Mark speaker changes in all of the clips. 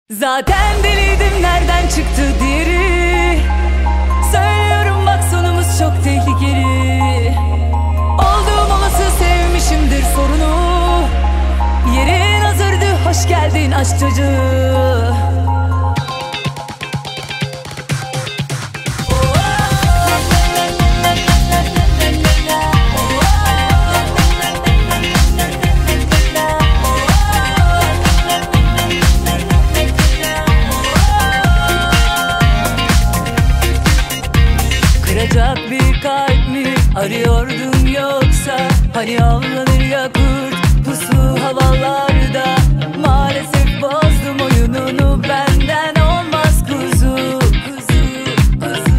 Speaker 1: Zaten deliydim, nereden çıktı diğeri? Söylüyorum bak, sonumuz çok tehlikeli. Olduğum olası sevmişimdir sorunu. Yerin hazırdı, hoş geldin aşk çocuğu. Kıracak bir kalp mi arıyordun yoksa? Hani avlanır ya kurt pusu havalarda. Maalesef bozdum oyununu, benden olmaz kuzu, kuzu, kuzu.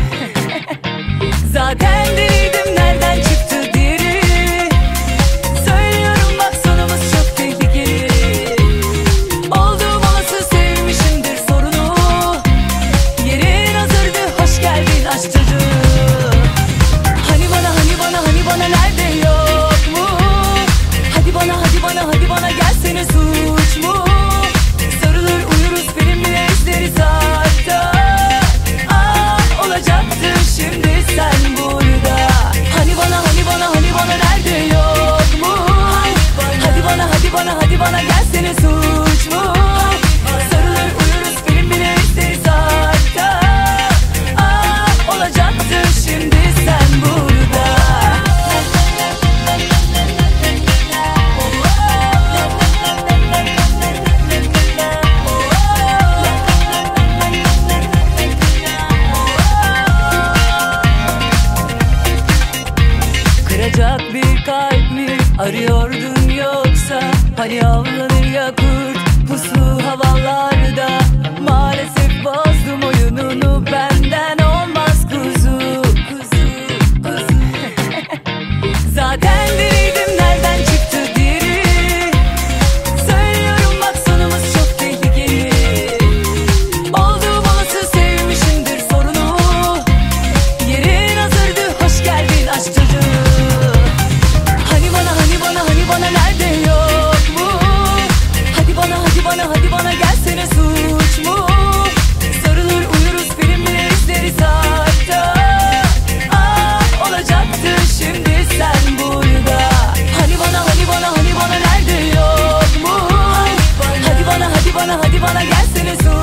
Speaker 1: Zaten deliydim, nereden çıktı diğeri? Söylüyorum bak, sonumuz çok tehlikeli. Olduğum olası sevmişimdir sorunu. Yerin hazırdı, hoş geldin aşk çocuğu. Nerede yok mu? Hadi bana gelsene, suç mu? Sarılır uyuruz, film bile izleriz hatta. Olacaktı şimdi sen burada. Hani bana nerede yok mu? Hadi bana gelsene, suç mu? Sarılır uyuruz, film bile izleriz hatta. Olacaktı şimdi sen burada. Kıracak bir kalp mi arıyordun yoksa? Hani avlanır ya kurt pusu havalarda. Maalesef bozdum oyununu, benden olmaz kuzu, kuzu, kuzu. Zaten deliydim, nereden çıktı diğeri? Söylüyorum bak, sonumuz çok tehlikeli. Olduğum olası sevmişimdir sorunu. Yerin hazırdı, hoş geldin aşk çocuğu. Hani bana nerede yok mu? Hadi bana gelsene, suç mu? Sarılır uyuruz, film bile izleriz hatta. Olacaktı şimdi sen burada. Hani bana nerede yok mu? Hadi bana gelsene, suç